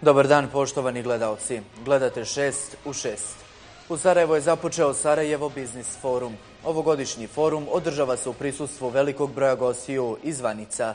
Dobar dan, poštovani gledalci. Gledate 6 u 6. U Sarajevo je započeo Sarajevo Biznis Forum. Ovogodišnji forum održava se u prisustvu velikog broja gostiju iz Vanica.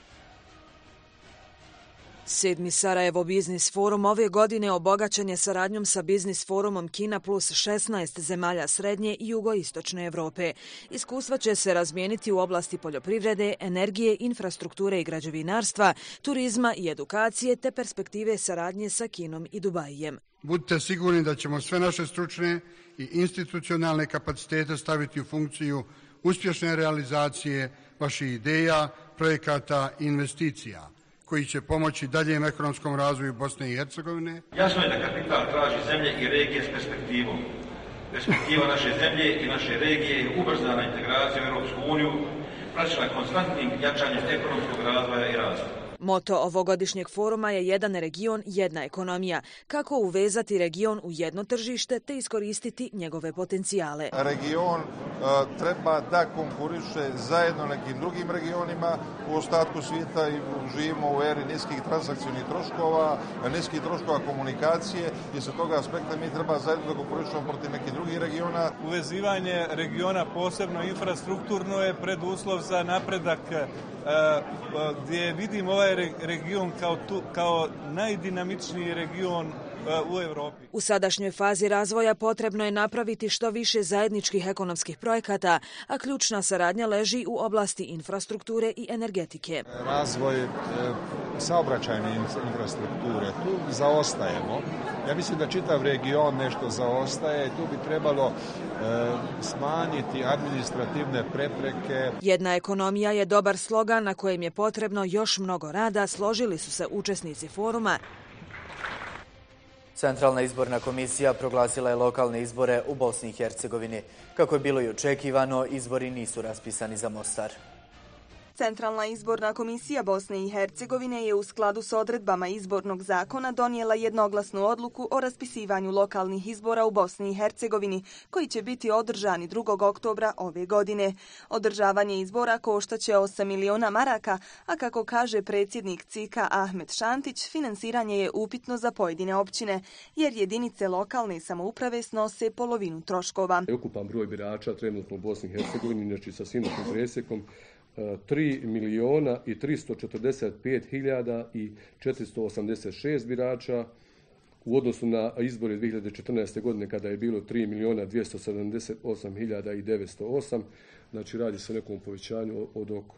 7. Sarajevo Biznis Forum ove godine obogaćen je saradnjom sa Biznis Forumom Kina plus 16 zemalja srednje i jugoistočne Evrope. Iskustva će se razmijeniti u oblasti poljoprivrede, energije, infrastrukture i građevinarstva, turizma i edukacije te perspektive saradnje sa Kinom i Dubajijem. Budite sigurni da ćemo sve naše stručne i institucionalne kapacitete staviti u funkciju uspješne realizacije vaših ideja, projekata i investicija, koji će pomoći daljem ekonomskom razvoju Bosne i Hercegovine. Jasno je da kapital traži zemlje i regije s perspektivom. Perspektiva naše zemlje i naše regije je ubrzana integracija u Europsku uniju, praćena konstantnim jačanjem ekonomskog razvoja i rasta. Moto ovogodišnjeg foruma je jedan region, jedna ekonomija. Kako uvezati region u jedno tržište te iskoristiti njegove potencijale. Region treba da konkuriše zajedno nekim drugim regionima u ostatku svijeta i živimo u eri niskih transakcijnih troškova, niskih troškova komunikacije i sa toga aspekta mi treba zajedno da konkurišemo protiv nekih drugih regiona. Uvezivanje regiona, posebno infrastrukturno, je preduslov za napredak gdje vidim ovaj region kao najdinamičniji region u Evropi. U sadašnjoj fazi razvoja potrebno je napraviti što više zajedničkih ekonomskih projekata, a ključna saradnja leži u oblasti infrastrukture i energetike. Razvoj saobraćajne infrastrukture, tu zaostajemo. Ja mislim da čitav region nešto zaostaje i tu bi trebalo smanjiti administrativne prepreke. Jedna ekonomija je dobar slogan na kojem je potrebno još mnogo rada, složili su se učesnici foruma. Centralna izborna komisija proglasila je lokalne izbore u Bosni i Hercegovini. Kako je bilo i očekivano, izbori nisu raspisani za Mostar. Centralna izborna komisija Bosne i Hercegovine je u skladu s odredbama izbornog zakona donijela jednoglasnu odluku o raspisivanju lokalnih izbora u Bosni i Hercegovini, koji će biti održani 2. oktobra ove godine. Održavanje izbora koštaće 8 miliona maraka, a kako kaže predsjednik CIK-a Ahmet Šantić, finansiranje je upitno za pojedine općine, jer jedinice lokalne samouprave snose polovinu troškova. Ukupan broj birača trenutno u Bosni i Hercegovini, znači sa sinoćnim presjekom, 3.345.486 birača u odnosu na izbore 2014. godine kada je bilo 3.278.908. Znači radi se o nekom povećanju od oko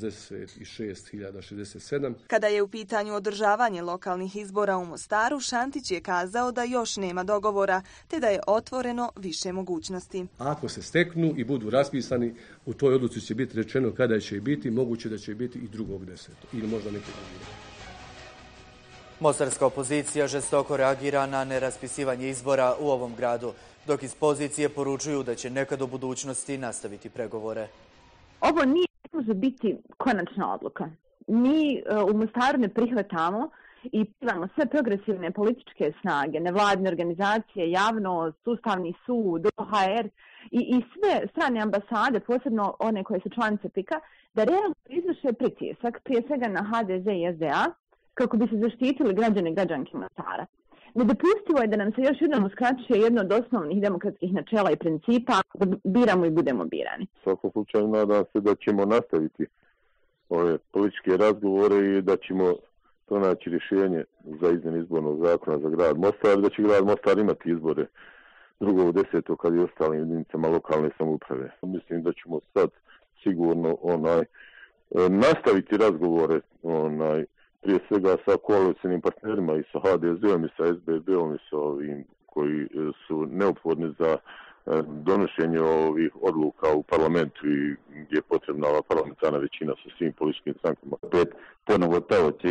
66.067. Kada je u pitanju održavanje lokalnih izbora u Mostaru, Šantić je kazao da još nema dogovora, te da je otvoreno više mogućnosti. Ako se steknu i budu raspisani, u toj odluci će biti rečeno kada će biti, moguće da će biti i 2.10. ili možda neki drugi. Mostarska opozicija žestoko reagira na neraspisivanje izbora u ovom gradu, dok iz pozicije poručuju da će nekad u budućnosti nastaviti pregovore. Ovo ne može biti konačna odluka. Mi u Mostaru ne prihvatamo i pozivamo sve progresivne političke snage, nevladine organizacije, javnost, Ustavni sud, OHR i sve strane ambasade, posebno one koje su članice PIK-a, da realno izvrše pritisak, prije svega na HDZ i SDA, kako bi se zaštitili građani i građanke Mostara. Nedopustivo je da nam se još jednom uskraćuje jedno od osnovnih demokratskih načela i principa, da biramo i budemo birani. U svakom slučaju nadam se da ćemo nastaviti ove političke razgovore i da ćemo pronaći rješenje za izmjenu izbornog zakona za grad Mostar, da će grad Mostar imati izbore 2.10. kad i ostalim jedinicama lokalne samouprave. Mislim da ćemo sad sigurno nastaviti razgovore prije svega sa koalicijnim partnerima i sa HDZ-om i sa SBB-om i sa ovim koji su neophodni za donošenje ovih odluka u parlamentu i gdje je potrebna ova parlamentarna većina sa svim političkim strankama. Ponovo taoci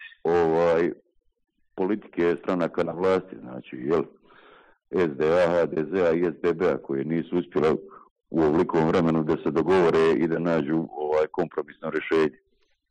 politike stranaka na vlasti, znači SDA, HDZ-a i SBB-a koje nisu uspjeli u ovolikom vremenu da se dogovore i da nađu kompromisno rješenje.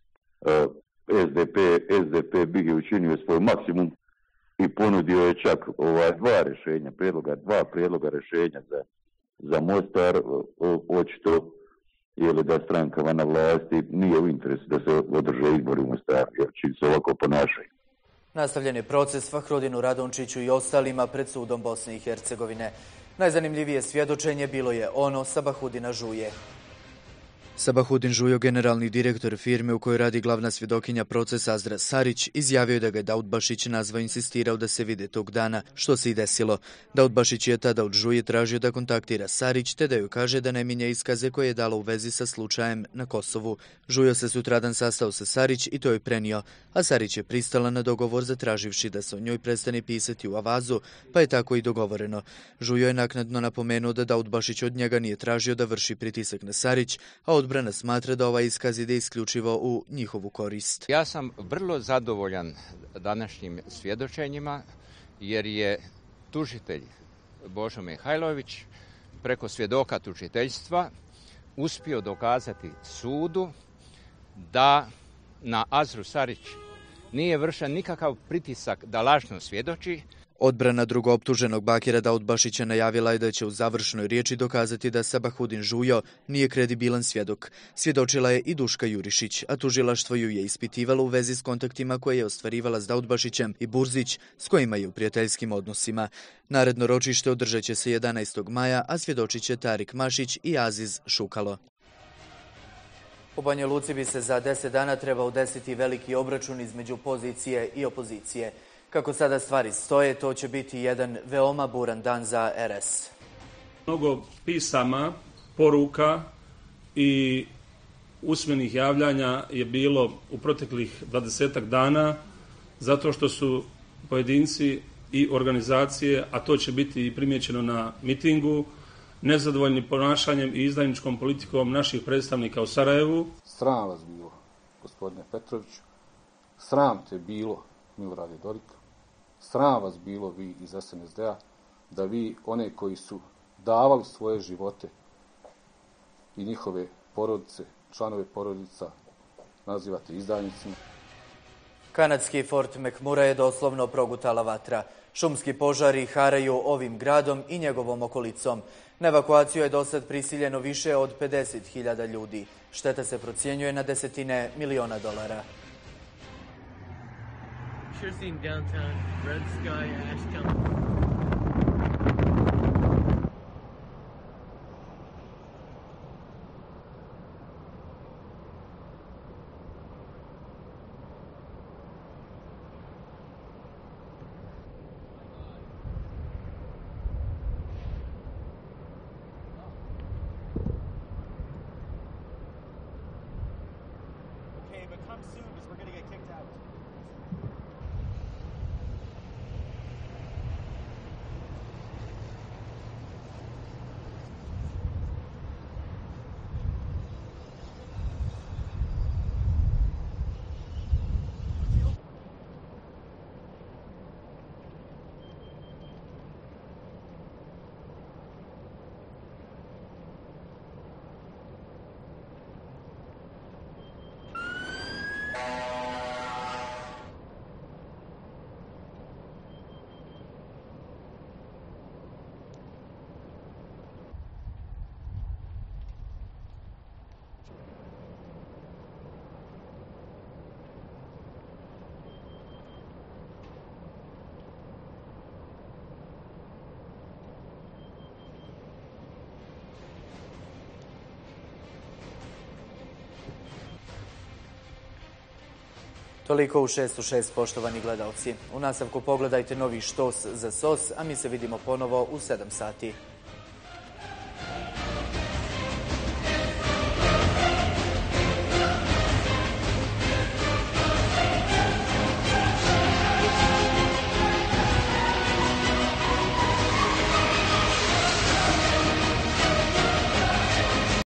SDP bi učinio svoj maksimum i ponudio je čak dva prijedloga rješenja za Mostar, očito je li da strankama na vlasti nije u interesu da se održe izbori u Mostaru, jer čim se ovako ponašaju. Nastavljen je proces Fahrudinu Radončiću i ostalima pred sudom Bosne i Hercegovine. Najzanimljivije svjedočenje bilo je ono Sabahudina Žuje. Sabahudin Žujo, generalni direktor firme u kojoj radi glavna svjedokinja procesa Azra Sarić, izjavio je da ga je Daudbašić nazvao i insistirao da se vide tog dana, što se i desilo. Daudbašić je tada od Žuje tražio da kontaktira Sarić, te da joj kaže da ne minje iskaze koje je dala u vezi sa slučajem na Kosovu. Žujo se sutradan sastao sa Sarić i to joj prenio, a Sarić je pristala na dogovor zatraživši da se o njoj prestane pisati u avazu, pa je tako i dogovoreno. Žujo je naknadno napomenuo da Daudbašić od njega nije tražio da vrši pritisak na Sarić, a odbrana smatra da ovaj iskaz ide isključivo u njihovu korist. Ja sam vrlo zadovoljan današnjim svjedočenjima jer je tužitelj Božo Mihajlović preko svjedoka tužiteljstva uspio dokazati sudu da na Azru Sarić nije vršen nikakav pritisak da lažno svjedoči. Odbrana drugooptuženog Bakira Daudbašića najavila je da će u završnoj riječi dokazati da Sabahudin Žujo nije kredibilan svjedok. Svjedočila je i Duška Jurišić, a tužilaštvo ju je ispitivalo u vezi s kontaktima koje je ostvarivala s Daudbašićem i Burzić, s kojima je u prijateljskim odnosima. Naredno ročište održat će se 11. maja, a svjedočit će Tarik Mašić i Aziz Šukalo. U Banja Luci bi se za 10 dana trebao desiti veliki obračun između pozicije i opozicije. Kako sada stvari stoje, to će biti jedan veoma buran dan za RS. Mnogo pisama, poruka i usmenih javljanja je bilo u proteklih 20 dana, zato što su pojedinci i organizacije, a to će biti i primijećeno na mitingu, nezadovoljni ponašanjem i izdajničkom politikom naših predstavnika u Sarajevu. Sram vas bilo, gospodine Petroviću, sram te bilo, Milorade Dodik, sram vas bilo vi iz SNSD-a, da vi, one koji su davali svoje živote i njihove porodice, članove porodica, nazivate izdajnicima. Kanadski Fort McMurray je doslovno progutala vatra. Šumski požari haraju ovim gradom i njegovom okolicom. Na evakuaciju je dosad prisiljeno više od 50.000 ljudi. Šteta se procjenjuje na desetine miliona dolara. Sure seen downtown, red sky, Ashtown. Okay, but come soon because we're going to get kicked out. Toliko u 6:06, poštovani gledalci. U nastavku pogledajte novi štos za SOS, a mi se vidimo ponovo u 7 sati.